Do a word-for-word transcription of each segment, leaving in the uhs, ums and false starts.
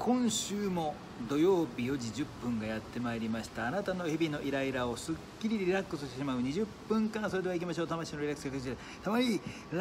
今週も土曜日よじじゅっぷんがやってまいりました。あなたの日々のイライラをすっきりリラックスしてしまうにじゅっぷんかん。それでは行きましょう。魂のリラックスでたまにラ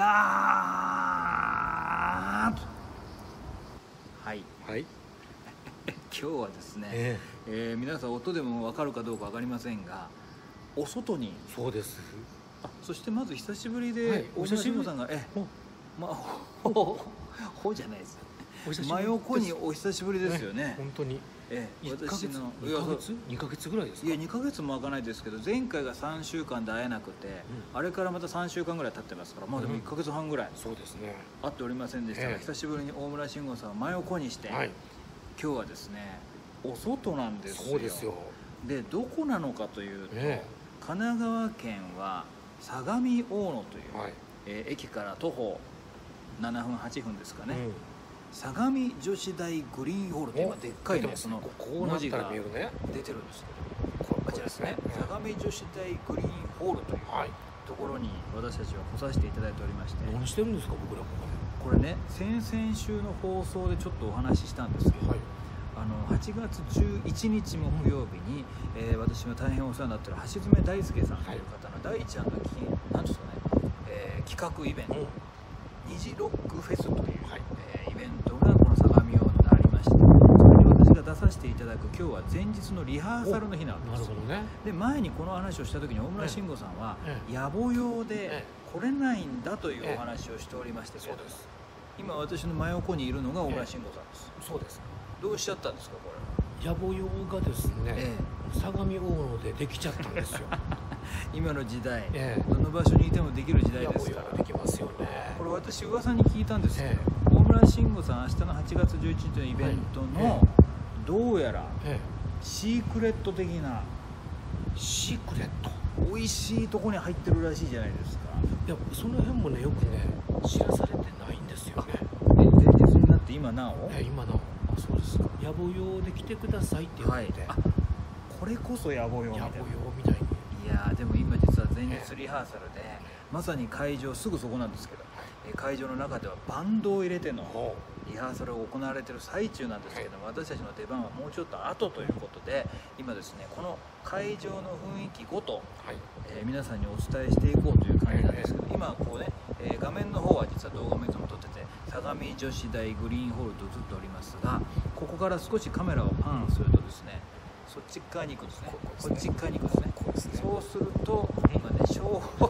ーはいはい。 今日はですね、 ええー、皆さん音でも分かるかどうか分かりませんが、お外に、 そうです。 あ、そしてまず久しぶりで、 はい、 大島慎吾さんがえまあほほほじゃないです。真横にお久しぶりですよね。 ね、本当に。 ええ、私のにかげつにかげつぐらいですか。 いやにかげつも開かないですけど、前回がさんしゅうかんで会えなくて、うん、あれからまたさんしゅうかんぐらい経ってますから、まあでもいっかげつはんぐらい、うん、 そうですね、 会っておりませんでしたが、ええ、久しぶりに大村慎吾さんを真横にして、はい、今日はですねお外なんですよ。 そうですよ。 でどこなのかというと、ええ、神奈川県は相模大野という、はい、えー、駅から徒歩ななふんはっぷんですかね、うん、相模女子大グリーンホールという今でっかいねその文字が出てるんですけど、こちらですね、相模女子大グリーンホールというところに私たちは来させていただいておりまして、 何してるんですか僕らここで。これね、先々週の放送でちょっとお話ししたんですけど、はい、あのはちがつじゅういちにち木曜日に、うん、えー、私が大変お世話になっている橋爪大輔さんという方の第一案の何ですかね、えー、企画イベント、うん、虹ロックフェスという、はい、えー、イベントがこの相模大野でありまして、それに私が出させていただく今日は前日のリハーサルの日なんです。なるほどね。で前にこの話をした時に大村慎吾さんは、ええ、野暮用で来れないんだというお話をしておりましてけど、ええ、今私の真横にいるのが大村慎吾さんです、ええ、そうです。どうしちゃったんですかこれ。 野暮用がですね、ええ、相模大野でできちゃったんですよ今の時代、ええ、どの場所にいてもできる時代ですから。 できますよね。これ私噂に聞いたんですけど、ええ、大村慎吾さん明日のはちがつじゅういちにちのイベントの、はい、ええ、どうやら、ええ、シークレット的なシークレット美味しいとこに入ってるらしいじゃないですか。 いやその辺もねよくね知らされてないんですよね。 え前日になって今なお、 え今なお、あそうですか。野暮用で来てくださいって言われて、はい、あこれこそ野暮用みたいな。 野暮用みたいに。 いやでも今実は前日リハーサルで、えー、まさに会場すぐそこなんですけど、えー、会場の中ではバンドを入れてのリハーサルが行われている最中なんですけども、私たちの出番はもうちょっと後ということで、今ですねこの会場の雰囲気ごと、はい、えー、皆さんにお伝えしていこうという感じなんですけど、今こうね、えー、画面の方は実は動画もいつも撮ってて相模女子大グリーンホールと映っておりますが、ここから少しカメラをパンするとですね、そっち側に行くんですね。こっち側に行くんですね。こうですね。そうすると今ね小ホ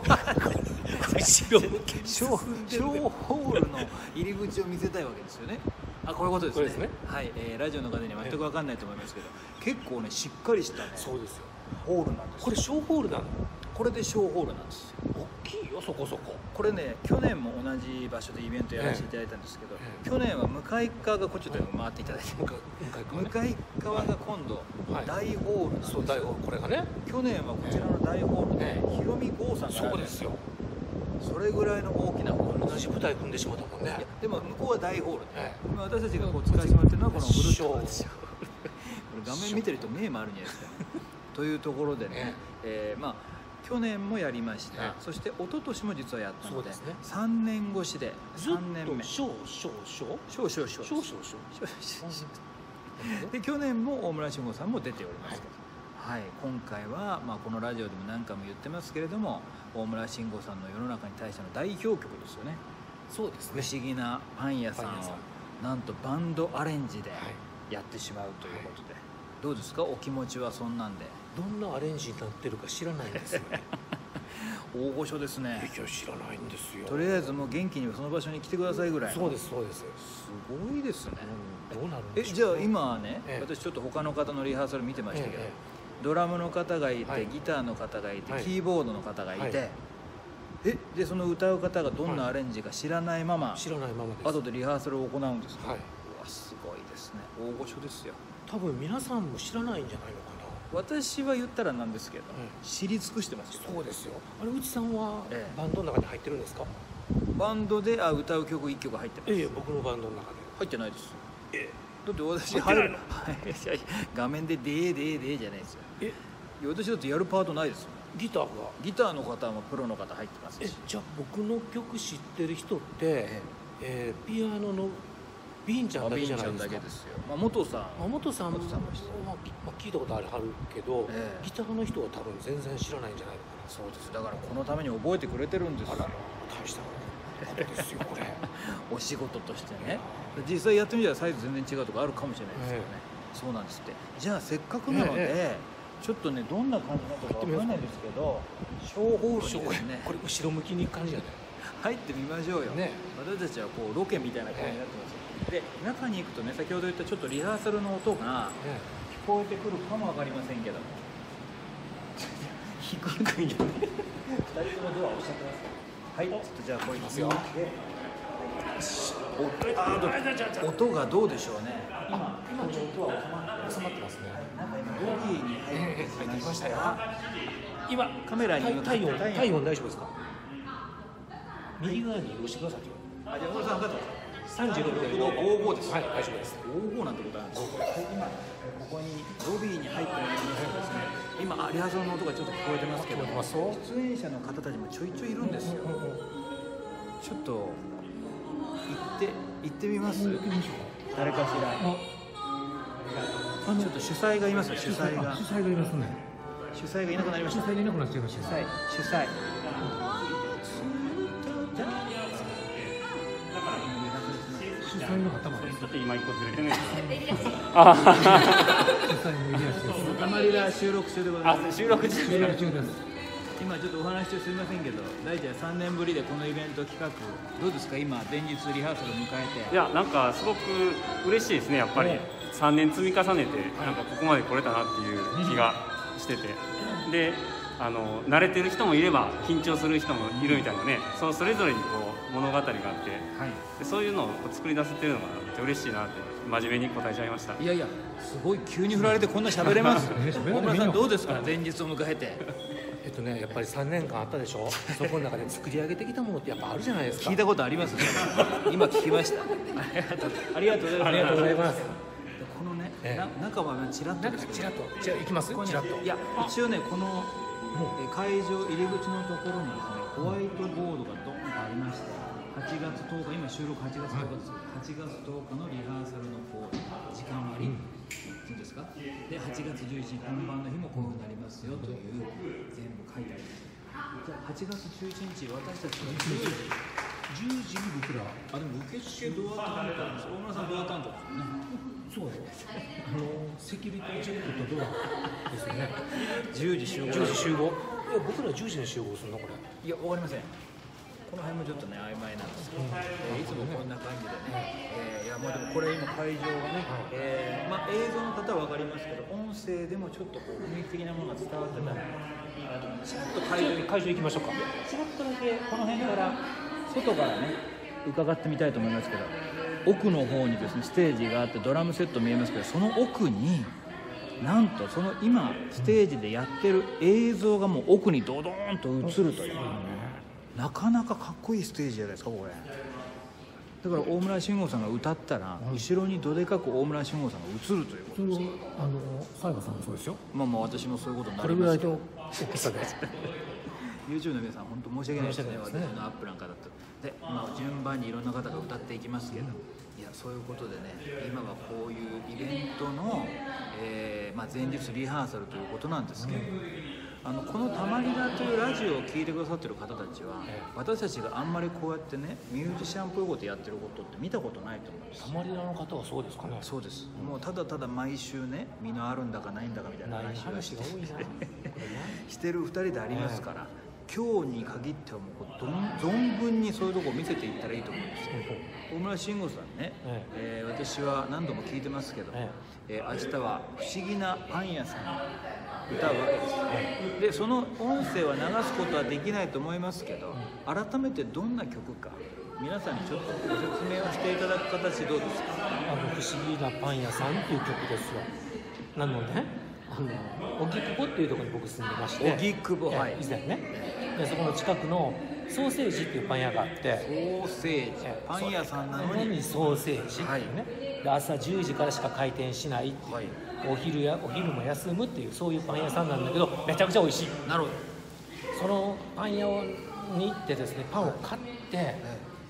ールの入り口を見せたいわけですよね。あ、こういうことですね。ですね、はい、えー、ラジオの方には全く分かんないと思いますけど、結構ねしっかりしたね。そうですよ。ホールなんです。 これ小ホールなの？ これで小ホールなんですよ。 大きいよそこそこ。これね去年も同じ場所でイベントやらせていただいたんですけど、ええ、去年は向かい側がこっちで回っていただいて、向かい側が今度大ホールなんですよ。そう大ホール、これがね。去年はこちらの大ホールでひろみ郷さんが、 そうですよ。それぐらいの大きなホール。 同じ舞台組んでしまったもんね。いやでも向こうは大ホールで、ええ、今私たちがこう使わせてもらってるのはこのブルーショーですよ。これ画面見てると目もあるんじゃないですかというところでね、えー、まあ去年もやりました、ね、そして一昨年も実はやったので、ね、さんねん越しでさんねんめ。 少々少少々少々で去年も大村慎吾さんも出ておりますけど、はい、はい、今回は、まあ、このラジオでも何回も言ってますけれども、大村慎吾さんの世の中に対しての代表曲ですよね。 そうですね。 不思議なパン屋さんをなんとバンドアレンジでやってしまうということで、はい、どうですかお気持ちは。そんなんでどんなアレンジになってるか知らないんですよね大御所ですね。 いや知らないんですよ。 とりあえずもう元気にその場所に来てくださいぐらい。 そうですそうです。すごいですね、 うん、どうなるんでしょう。 えじゃあ今ね、ええ、私ちょっと他の方のリハーサル見てましたけど、ええ、ドラムの方がいて、はい、ギターの方がいて、はい、キーボードの方がいて、はい、えでその歌う方がどんなアレンジか知らないまま、はい、 知らないままです。 後でリハーサルを行うんですか。はい、うわすごいですね。大御所ですよ。 多分皆さんも知らないんじゃないのかな。 私は言ったらなんですけど、うん、知り尽くしてますよ。 そうですよ。あれ内さんはバンドの中に入ってるんですか。 バンドであ歌う曲いっきょく入ってます。 ええ、僕のバンドの中で入ってないです。 ええ、 だって私入るの画面で「でーでーでー」じゃないですよ。え私だってやるパートないですよ。 ギターがギターの方もプロの方入ってますし。 えじゃあ僕の曲知ってる人って、えええー、ピアノのビンちゃんだけじゃないビンちゃんだですか。 けですよ。まあ元さん、 まあ元さんも元さんも知ってるまあまあ聞いたことあるはるけど、 ええギターの人は多分全然知らないんじゃないのかな。 そうです。だからこのために覚えてくれてるんですよ。 大したことですよこれ。 お仕事としてね。実際やってみたらサイズ全然違うとかあるかもしれないですよね。そうなんですって。じゃあせっかくなので、 えちょっとねどんな感じなのかわからないんですけど、小ホールにですねこれ後ろ向きに行く感じじゃない。 入ってみましょうよ。 ね私たちはこうロケみたいな感じになってますよ。で中に行くとね、先ほど言ったちょっとリハーサルの音がね聞こえてくるかもわかりませんけども、低いんでふたりともドア押しちゃってます。はい、ちょっとじゃあこれいきますよ。音がどうでしょうね。今今ちょっと音は収まって収まってますね。 なんか今ロビーに入ってきましたよ。 今カメラに向かって体温体温大丈夫ですか。右側に移動してください。 あ、じゃあ小野さん分かった。 三十六ろく度のごじゅうごです。 はい、大丈夫です。 ごじゅうごなんてことなんですよ。今ここにロビーに入っておりますですね。今リハーサルの音がちょっと聞こえてますけど、出演者の方たちもちょいちょいいるんですよ。ちょっと行って行ってみます。誰かしら。あのちょっと主催がいますよ。主催が主催がいますね。 主催がいなくなりました。 主催がいなくなっちゃいました。 主催主催。 主催の方まで。 ちょっと今一個ずれてるんですけど。 主催の入江です。 たまりら収録中でございます。 あ、収録中収録中です。 今ちょっとお話中すみませんけど、大ちゃんさんねんぶりでこのイベント企画どうですか。今前日リハーサルを迎えて。 いや、なんかすごく嬉しいですね。やっぱりさんねん積み重ねてなんかここまで来れたなっていう気がしてて、で、あの慣れてる人もいれば緊張する人もいるみたいなね、そうそれぞれにこう物語があって、はい、でそういうのを作り出せてるのが嬉しいなって真面目に答えちゃいました。 いやいや、すごい急に振られてこんな喋れます。大村さんどうですか、前日を迎えて。 えっとね、やっぱりさんねんかんあったでしょ。そこの中で作り上げてきたものってやっぱあるじゃないですか。 聞いたことありますね。今聞きました。ありがとうございます。 ありがとうございます。 このね、 ええ、 な中はちらっとですけど、 ちらっとじゃあ行きます。 ここね、 ちらっと。 いや一応ね、このえ会場入り口のところにですね、ホワイトボードがドンとありまして、はちがつとおか、今収録はちがつとおかですけど、はちがつとおかのリハーサルのこう時間割、うん、いいですか。ではちがつじゅういちにち本番の日もこういうふうになりますよという全部書いてあります。じゃあはちがつじゅういちにち私たちはじゅうじに僕ら、あでも受付ドア担当です。大村さんドア担当ですよね。 そうよ。あのセキュリティチェックとドアですよね。 じゅうじ集合。 じゅうじ集合。いや僕らじゅうじに集合するのこれ。 いやわかりません。この辺もちょっとね曖昧なんですけど、うんえー、いつもこんな感じでね、えー、いやもうでもこれ今会場がね、えー、まあ映像の方はわかりますけど、音声でもちょっとこう雰囲気的なものが伝わってたらいいなと思って、ちょっと会場に会場行きましょうか。 ちらっとだけこの辺から外からね伺ってみたいと思いますけど、奥の方にですねステージがあってドラムセット見えますけど、その奥になんとその今ステージでやってる映像がもう奥にドドーンと映るという、なかなかかっこいいステージじゃないですかこれ。だから大村慎吾さんが歌ったら、後ろにどでかく大村慎吾さんが映るということです。 あの西郷さんもそうですよ。 まあまあ私もそういうことになこります。 れぐらいの大きさで YouTube の皆さん本当申し訳ないですね。 申し訳ないですね私のアップなんかだとで、まあ、順番にいろんな方が歌っていきますけど、いやそういうことでね、今はこういうイベントの、えーまあ、前日リハーサルということなんですけど、あのこのたまりだというラジオを聞いてくださってる方たちは、私たちがあんまりこうやってねミュージシャンっぽいことやってることって見たことないと思うんです。 たまりらの方はそうですかね。 そうです、もうただただ毎週ね身のあるんだかないんだかみたいな話をしてしてるふたりでありますから、今日に限ってはもうどん存分にそういうとこを見せていったらいいと思うんですよ。大村慎吾さんね、えー、私は何度も聞いてますけど、えー、明日は不思議なパン屋さん歌うわけですよ、ね、でその音声は流すことはできないと思いますけど、改めてどんな曲か皆さんにちょっとご説明をしていただく形どうですか。 あの不思議なパン屋さんっていう曲ですよ。なので、ね、あの荻窪っていうところに僕住んでまして、 荻窪、はい、 以前ね、でそこの近くのソーセージっていうパン屋があって、 ソーセージパン屋さんなのにソーセージっていうね、はい、で朝じゅうじからしか開店しないっていう、はい、お昼やお昼も休むっていうそういうパン屋さんなんだけど、めちゃくちゃ美味しい。 なるほど。 そのパン屋に行ってですね、パンを買って、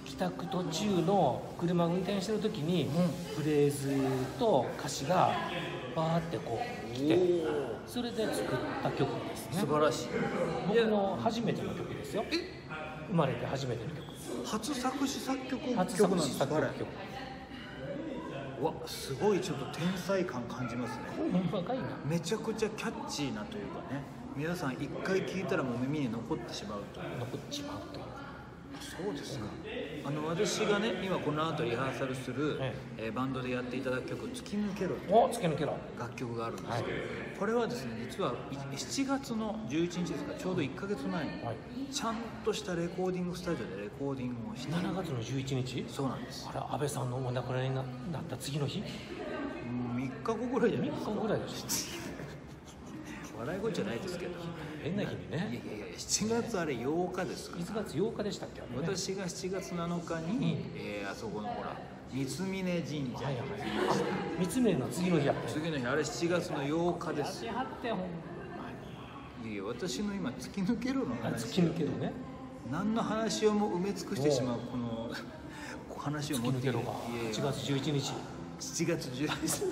帰宅途中の車運転してる時に、フレーズと歌詞がバーってこう来て、それで作った曲ですね。 素晴らしい。 僕の初めての曲ですよ。生まれて初めての曲。 初作詞作曲曲なん初ですか。 作詞作曲曲。 うわ、すごいちょっと天才感感じますね。 ほんまかいな。 めちゃくちゃキャッチーなというかね、皆さん一回聞いたらもう耳に残ってしまうという。 残ってしまうという。 そうですか。あの私がね今この後リハーサルする、 ええーバンドでやっていただく曲「突き抜けろ」というお、突き抜けろ。 楽曲があるんですけど、これはですね実はいしちがつのじゅういちにちですからちょうどいっかげつまえにはい。 ちゃんとしたレコーディングスタジオでレコーディングをして、 しちがつのじゅういちにち。 そうなんです。 あれ、安倍さんのお亡くなりになった次の日。 うんみっかごぐらいじゃないみっですか。 かぐらいでし笑い声じゃないですけど、 ょ。変な日にいやね。 いやいやしちがつあれようかですからいちがつようかでしたっけ。あれね私がしちがつなのかに、えーあそこのほら三峯神社はいにはい。あ、三つ目の次の日やった。 次の日あれしちがつのようかですやってはってほんまいやいや私の今突き抜けろのに。 話突き抜けるね。 何の話をも埋め尽くしてしまうこのこう話を突き持っている抜けるがいやいやはちがつじゅういちにち。 しちがつじゅうにち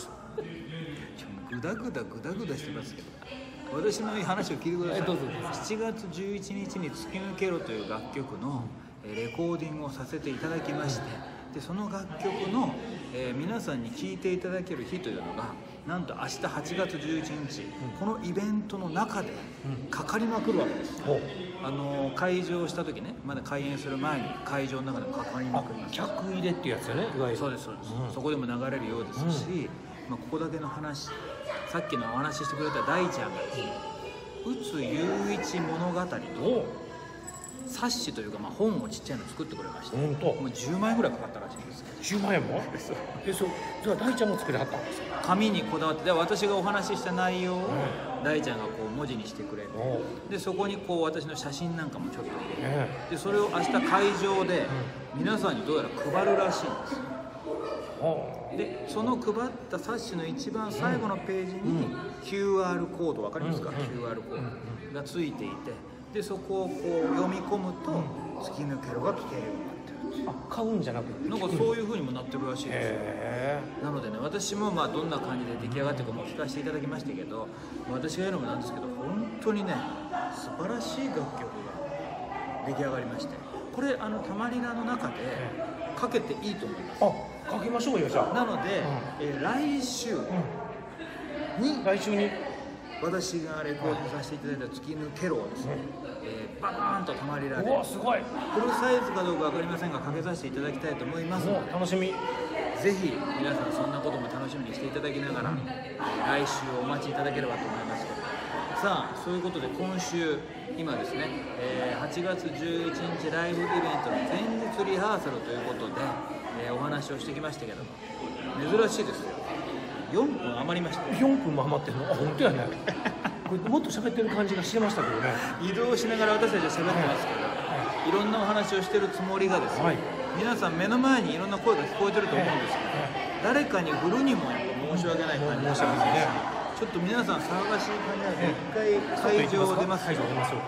ぐだぐだぐだぐだしてますけど私の話を聞いてください。 えどうぞどうぞしちがつじゅういちにちに「突き抜けろ」という楽曲のえーレコーディングをさせていただきまして、でその楽曲の、えー皆さんに聴いていただける日というのがなんと明日はちがつじゅういちにち、このイベントの中でかかりまくるわけです。 ほう。 あの開場した時ね、まだ開演する前に会場の中でかかりまあくります。 客入れっていうやつよね。いわゆる。 そうですそうです、 うんそこでも流れるようですし、まあ、ここだけの話、さっきのお話ししてくれた大ちゃんがですね宇津雄一物語とおう。 冊子というか、まあ、本をちっちゃいの作ってくれまして、 本当。 もうじゅうまんえんぐらいかかったらしいんですよ。 じゅうまんえんも。え、そう。じゃあ大ちゃんも作りはったんですか。 紙にこだわって、で私がお話しした内容を大ちゃんがこう文字にしてくれて、 おう。 でそこにこう私の写真なんかもちょっと入れて、 えでそれを明日会場で皆さんにどうやら配るらしいんですよ。 え。ほう。 でその配った冊子の一番最後のページに キューアール コード、わかりますか、 うんキューアール コードがついていて、でそこをこう読み込むと突き抜けろが聞けるようになってる。 あ、買うんじゃなくて。 なんかそういう風にもなってるらしいですよ。 へなのでね、私もまあどんな感じで出来上がってるかも聞かせていただきましたけど、私が言うのもなんですけど、本当にね素晴らしい楽曲が出来上がりまして、これあのたまりなの中でかけていいと思います。 え。あ、かけましょうよじゃあ。 なので、えー来週に来週に。 私がレコーディングさせていただいた「突き抜けろ」をですね、えーババーンとたまりらでうわ、すごい。 フルサイズかどうか分かりませんがかけさせていただきたいと思いますのもう楽しみ。 で、ぜひ皆さんそんなことも楽しみにしていただきながら、えー来週お待ちいただければと思いますけど、さあそういうことで今週今ですね、えーはちがつじゅういちにちライブイベントの前日リハーサルということで、えーお話をしてきましたけども、珍しいですよ、よんぷん余りました。 よんぷんも余ってるの。あ、本当やね。これもっと喋ってる感じがしてましたけどね。 移動しながら私たちは喋ってますけど、いろんなお話をしてるつもりがですね、 はい。 皆さん目の前にいろんな声が聞こえてると思うんですけど、誰かに振るにもやっぱ申し訳ない感じがしますね。ちょっと皆さん騒がしい感じなので一回会場出ますよ。 会場出ますよ。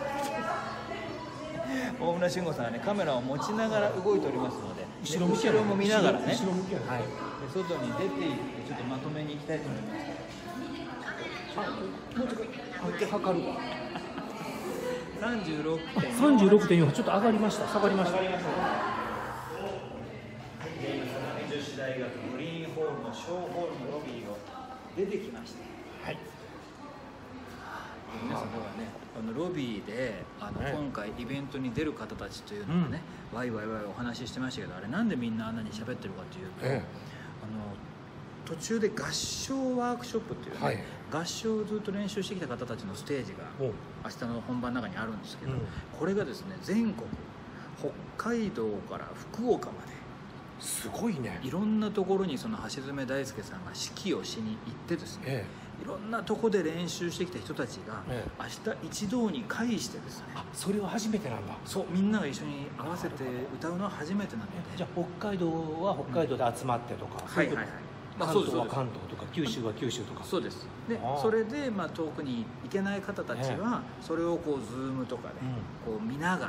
大村慎吾さんはねカメラを持ちながら動いておりますので、 後ろ向きやね後ろも見ながらね、 後ろ向きやねはい、で外に出ていってちょっとまとめに行きたいと思います。 あ、もうちょっともう一回測るわ。 さんじゅうろくてんよんさんじゅうろくてんよん、ちょっと上がりました。下がりました。 女子大学グリーンホールの小ホールのロビーを出てきました。 はい。 皆さんではね、あのロビーであの、 ね今回イベントに出る方たちというのがね、ワイワイワイお話ししてましたけど、あれなんでみんなあんなに喋ってるかというと、 ええあの途中で合唱ワークショップっていうね、 はい合唱をずっと練習してきた方たちのステージがおう明日の本番の中にあるんですけど、 うんこれがですね全国北海道から福岡まですごいね。 いろんなところにその橋爪大輔さんが指揮をしに行ってですね、 えいろんなとこで練習してきた人たちがええ明日一堂に会してですね、 あ、それは初めてなんだ。 そうみんなが一緒に合わせて歌うのは初めてなので、 じゃあ北海道は北海道で集まってとか、そういうことはいはいはいまあ関東はそうです関東とか九州は九州とか。 そうですでああそれでまあ遠くに行けない方たちはそれをこうズームとかでうこう見ながら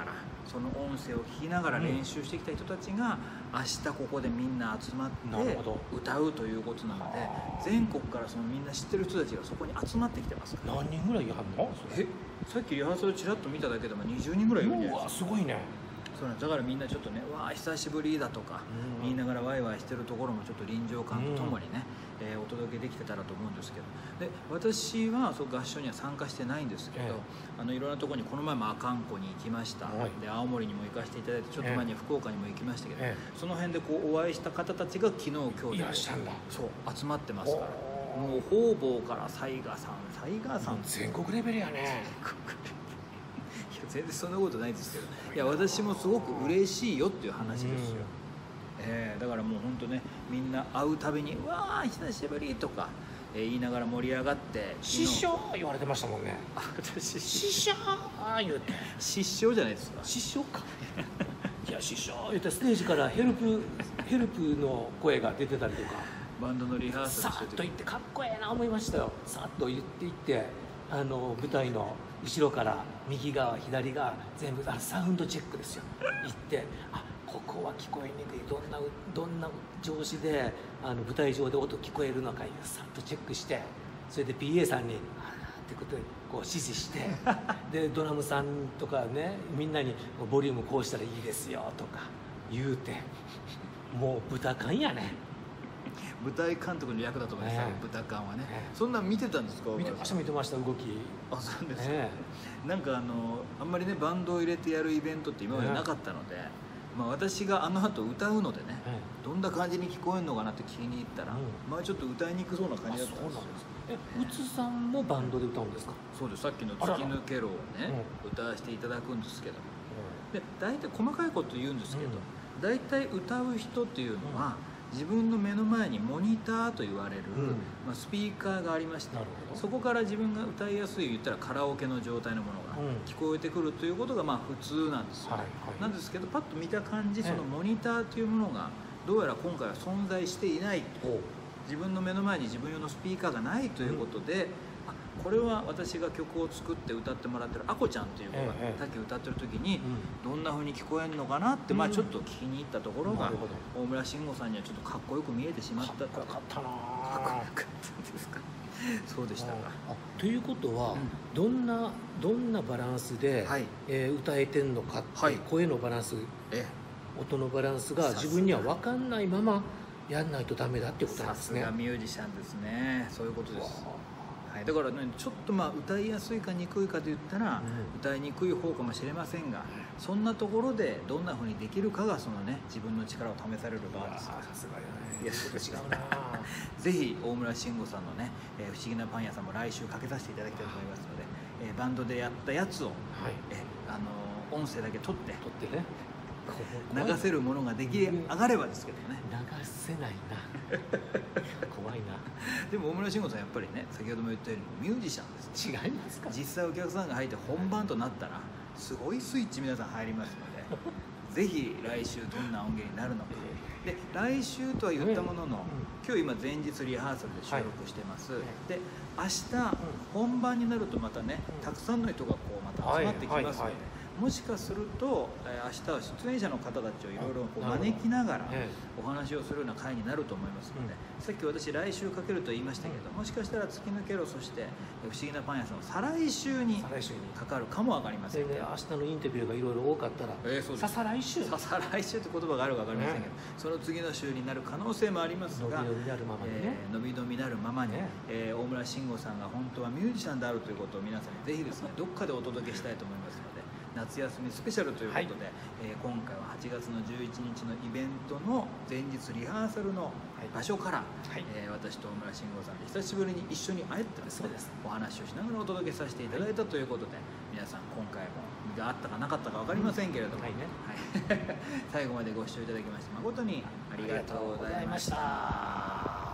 その音声を聞きながら練習してきた人たちが明日ここでみんな集まって歌うということなので、全国からそのみんな知ってる人たちがそこに集まってきてますから。 何人ぐらいやるの？ え、さっきリハーサルちらっと見ただけでもにじゅうにんぐらいいるんじゃないですか。 うわ、すごいね。 そうなんだからみんなちょっとね、わあ久しぶりだとか、うん、言いながらワイワイしてるところもちょっと臨場感とともにね、うん、えー、お届けできてたらと思うんですけど、で私はそう合唱には参加してないんですけど、えー、あのいろんなところにこの前も阿寒湖に行きました、はい、で青森にも行かせていただいて、ちょっと前に福岡にも行きましたけど、えー、その辺でこうお会いした方たちが昨日今日でいらっしゃるんだ、そう集まってますから、もう方々から雑賀さん雑賀さん全国レベルやね。 全然そんなことないですけど、いや私もすごく嬉しいよっていう話ですよ、えー、だからもう本当ね、みんな会うたびに「うわー久しぶり」とか、えー、言いながら盛り上がって、 師匠言われてましたもんね。 あ、私師匠言うて失笑じゃないですか。 失笑かいや師匠言うてステージからヘルプヘルプの声が出てたりとか、 バンドのリハーサルさっと言ってかっこええな思いましたよ。さっと言っていって、あの舞台の後ろから右側左側全部あサウンドチェックですよ。行ってあここは聞こえにくい、どんなどんな調子であの舞台上で音聞こえるのかさっとチェックして、それで ピーエー さんにあってことでこう指示してでドラムさんとかねみんなにボリュームこうしたらいいですよとか言うて、もう豚缶やね。 舞台監督の役だと思います、ね、舞台館はね、ね、そんなん見てたんですか？ 見てました見てました動き。 あ、そうですね。なんかあのあんまりねバンドを入れてやるイベントって今までなかったので、ね、まあ、私があの後歌うのでね、ね、どんな感じに聞こえるのかなって聞きに行ったら、うん、まあちょっと歌いにくそうな感じだったんですよ。 え、うつさんもバンドで歌うんですか？ そうです。さっきの「突き抜けろ」をね、うん、歌わせていただくんですけども、うん、で大体細かいこと言うんですけど、うん、大体歌う人っていうのは、うん、自分の目の前にモニターと言われる、うん、まあ、スピーカーがありまして、そこから自分が歌いやすい、言ったらカラオケの状態のものが聞こえてくるということがまあ普通なんですよ、はいはい、なんですけどパッと見た感じ、そのモニターというものがどうやら今回は存在していない、自分の目の前に自分用のスピーカーがないということで、うん、あこれは私が曲を作って歌ってもらってるあこちゃんという子がさっき歌ってる時にどんな風に聞こえるのかなって、まあちょっと聞きに行ったところが、大村慎吾さんにはちょっとかっこよく見えてしまったと。 かっこよかったな。かっこよかったですか。そうでしたか。 ということは、うん、どんなどんなバランスで、はい、えー、歌えてんのかって、はい、声のバランス、え音のバランスが自分には分かんないままやんないとダメだっていうことなんですね。 さすがミュージシャンですね。そういうことです。はい、だからね、ちょっとまあ歌いやすいかにくいかといったら、うん、歌いにくい方かもしれませんが、そんなところでどんなふうにできるかがそのね自分の力を試される場ですから。さすがやね。いやちょっと違うな。ぜひ大村慎吾さんのね、えー、不思議なパン屋さんも来週かけさせていただきたいと思いますので、えー、バンドでやったやつを、はい、えー、あのー、音声だけ取って取ってね。 流せるものが出来上がればですけどね。 流せないな。怖いな。 でも大村慎吾さんやっぱりね、先ほども言ったようにミュージシャンです。 違いますか？ 実際お客さんが入って本番となったらすごいスイッチ皆さん入りますので、ぜひ来週どんな音源になるのか。で来週とは言ったものの、今日今前日リハーサルで収録してます。はい、で明日本番になるとまたね、たくさんの人がこうまた集まってきますので。もしかすると、えー、明日は出演者の方たちをいろいろ招きながらお話をするような会になると思いますので、うん、さっき私来週かけると言いましたけど、もしかしたら突き抜けろ、そして不思議なパン屋さんは再来週にかかるかも分かりませんけど、 ね、明日のインタビューがいろいろ多かったら、えー、そうです。ささ来週ささ来週って言葉があるか分かりませんけど、ね、その次の週になる可能性もありますが、 伸び伸びなるままにね、 えー、伸び伸びなるままに、ね、えー、大村慎吾さんが本当はミュージシャンであるということを皆さんにぜひですねどっかでお届けしたいと思いますので、夏休みスペシャルということで、はい、えー、今回ははちがつのじゅういちにちのイベントの前日リハーサルの場所から、はい、えー、私と大村慎吾さんで久しぶりに一緒に会えてですね、お話をしながらお届けさせていただいたということで、皆さん今回も身があったかなかったか分かりませんけれども、うん、はいね、はい、最後までご視聴いただきまして誠にありがとうございました。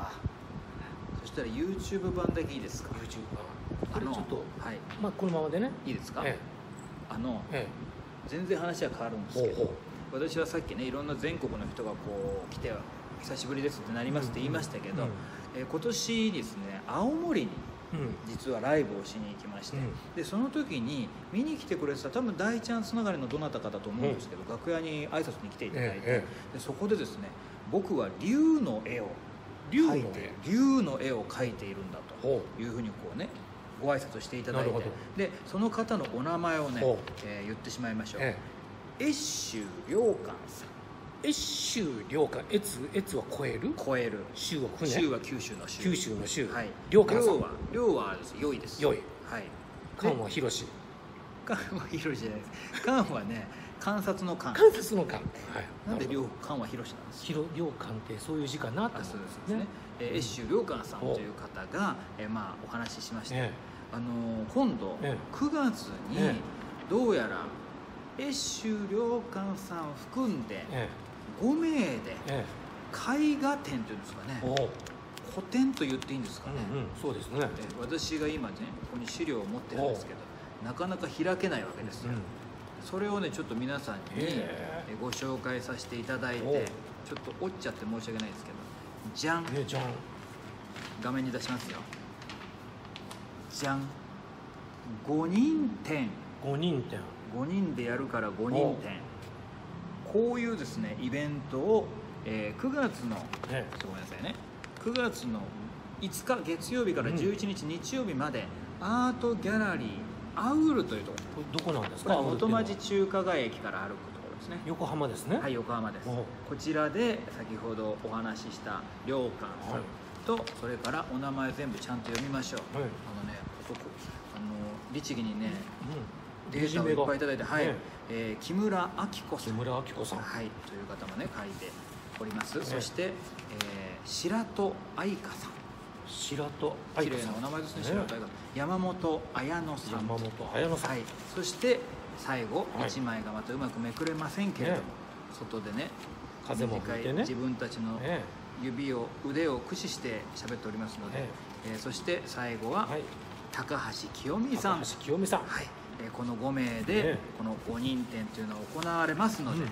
そしたら YouTube 版だけいいですか？ YouTube 版、これちょっと、 はい、 まあこのままでねいいですか？ええ、あの、ええ、全然話は変わるんですけど、ほうほう、私はさっきねいろんな全国の人がこう来て久しぶりですってなりますって言いましたけど、うんうん、えー、今年ですね青森に実はライブをしに行きまして、うん、でその時に見に来てくれてた多分大ちゃんつながりのどなたかだと思うんですけど、うん、楽屋に挨拶に来ていただいて、ええ、でそこでですね僕は竜の絵を描いて竜の絵を描いているんだというふうにこうねご挨拶していただいて、でその方のお名前をね、えー、言ってしまいましょう、ええ、越州良寛さん。 越州良寛、越越は超える超える、 州は船、 州は九州の州、 九州の州、 はい、 良寛さん。 良は良はです良いです。 良い。 はい。 寛は広し。 寛は広しじゃないです。寛はね観察の寛。 観察の寛。はい。 なんで良寛は広しなんですか。 広良寛ってそういう字かなって思うんですね。ねえー、越州良寛さんという方が、えー、まあお話ししました。ね、あのー、今度、ね、くがつに、ね、どうやら越州良寛さんを含んで、ね、ごめいで絵画展というんですかね、個展と言っていいんですかね、 うんうん、そうですね。 私が今ねここに資料を持ってるんですけどなかなか開けないわけですよ、うん、それをねちょっと皆さんにご紹介させていただいて、ちょっと折っちゃって申し訳ないですけど、じゃん、 えー、じゃん画面に出しますよ。じゃん、ごにん展。 ごにん展、 ごにんでやるからごにん展、こういうですねイベントを、えー、くがつの、ええ、ごめんなさいね、くがつのいつか月曜日からじゅういちにち、うん、日曜日までアートギャラリーアウルというところ。 どこなんですか。 元町中華街駅から歩くところですね。 横浜ですね。 はい、横浜です。こちらで先ほどお話しした良寛さんと、はい、それからお名前全部ちゃんと読みましょう、はい、あのねここあの律儀にね、うん、データをいっぱいいただいて、はい、ねえー、木村明子さん、 木村明子さん、 はい、という方もね書いております、ね、そして、えー、白戸愛香さん、 白戸愛香さん、 綺麗なお名前ですね、白戸愛香さん、山本彩乃さん、 山本彩乃さん、はい、 そして最後、はい、いちまいがまたうまくめくれませんけれども、ね、外でね風も吹いてね、 自分たちの指を腕を駆使して喋っておりますので、ねえー、そして最後は、はい、高橋清美さん、 高橋清美さん、 はい、えー、このごめいで、ね、このごにん展というのが行われますので、うん、はい、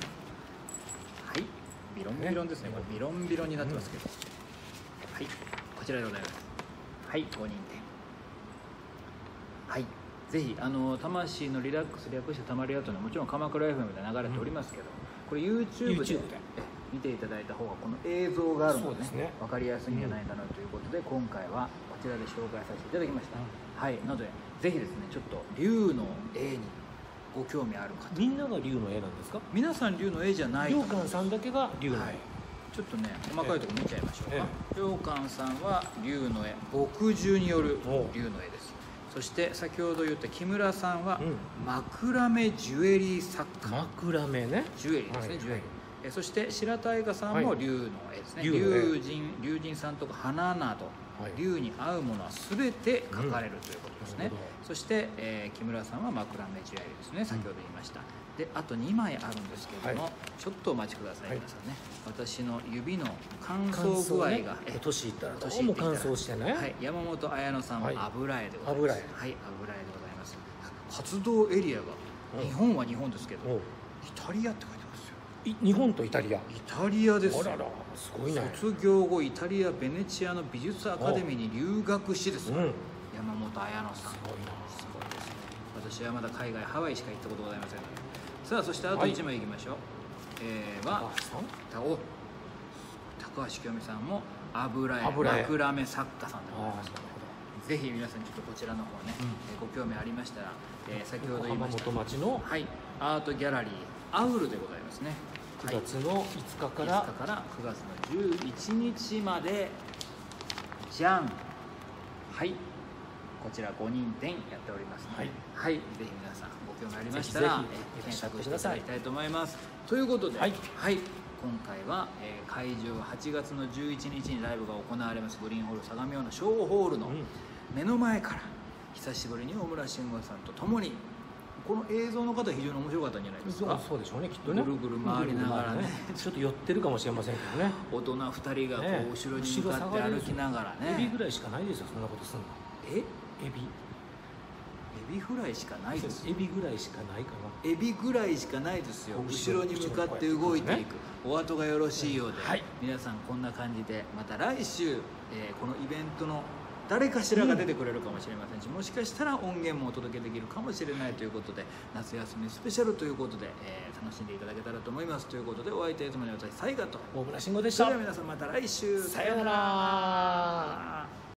ビロンビロンですね、ね、これビロンビロンになってますけど、うん、はい、こちらでございます。はい、ごにん展、はい、ぜひあの魂のリラックス略してたまりやというのはもちろん鎌倉 エフエム で流れておりますけど、うん、これ YouTube で見ていただいた方がこの映像があるので、ね、分かりやすいんじゃないかなということで、うん、今回はこちらで紹介させていただきました、うん、はい、なのでぜひですねちょっと竜の絵にご興味ある方、 みんなが竜の絵なんですか。 皆さん竜の絵じゃないと良寛さんだけが竜の絵、はい、 ちょっとね細かいところ見ちゃいましょうか。良寛さんは竜の絵、墨汁による竜の絵です。そして先ほど言った木村さんは、うん、枕目ジュエリー作家、 枕目ね、 ジュエリーですね、はい、ジュエリー、えそして白田愛香さんも竜の絵ですね、竜神、竜神さんとか花など、はい、竜に合うものは全て描かれるということですね、うん、そして、えー、木村さんは枕目ジュエリーですね、先ほど言いました、うん、であとにまいあるんですけれども、はい、ちょっとお待ちください、はい、皆さんね、私の指の乾燥具合が、 ね、年いったらどうも乾燥してね、 はい、山本彩乃さんは油絵でございます、 油絵、 はい、油絵でございます。活動エリアが、うん、日本は日本ですけど、うん、イタリアって書いてますよ。 日本とイタリア、イタリアですよ。 あらら、すごいね。 卒業後イタリアベネチアの美術アカデミーに留学しですよ、うん、山本彩乃さん、すごいな、すごいですね。私はまだ海外ハワイしか行ったことございませんので。さあ、そしてあといちまいいきましょう、はい、えー、はお高橋清美さんも油絵枕目作家さんでございます。ぜひ皆さんちょっとこちらの方ね、うん、えー、ご興味ありましたら、えー、先ほど言いました元町の、 はい、アートギャラリーアウルでございますね。 くがつのいつかから、 いつかからくがつのじゅういちにちまで、じゃん、はい、こちらごにん展やっておりますので、はい、はい、ぜひ皆さんご興味ありましたらぜひぜひ検索していただきたいと思います。ということで、はい、はい、今回は、えー、会場はちがつのじゅういちにちにライブが行われますグリーンホール相模大野小ホールの目の前から、久しぶりに大村慎吾さんと共に、この映像の方は非常に面白かったんじゃないですか。 そうでしょうね、きっとね。 ぐるぐる回りながらね、 ちょっと寄ってるかもしれませんけどね。 大人ふたりがこう後ろに向かって歩きながらね。 エビぐらいしかないですよ、そんなことすんの。 え？エビ？エビぐらいしかないです。 エビぐらいしかないかな。 エビぐらいしかないですよ。後ろに向かって動いていく。お後がよろしいようで、はい、皆さんこんな感じで、また来週、えー、このイベントの誰かしらが出てくれるかもしれませんし、もしかしたら音源もお届けできるかもしれないということで、夏休みスペシャルということで、えー、楽しんでいただけたらと思います。ということで、お相手いつもの私、サイガと大村慎吾でした。 それでは皆さんまた来週、 さようなら。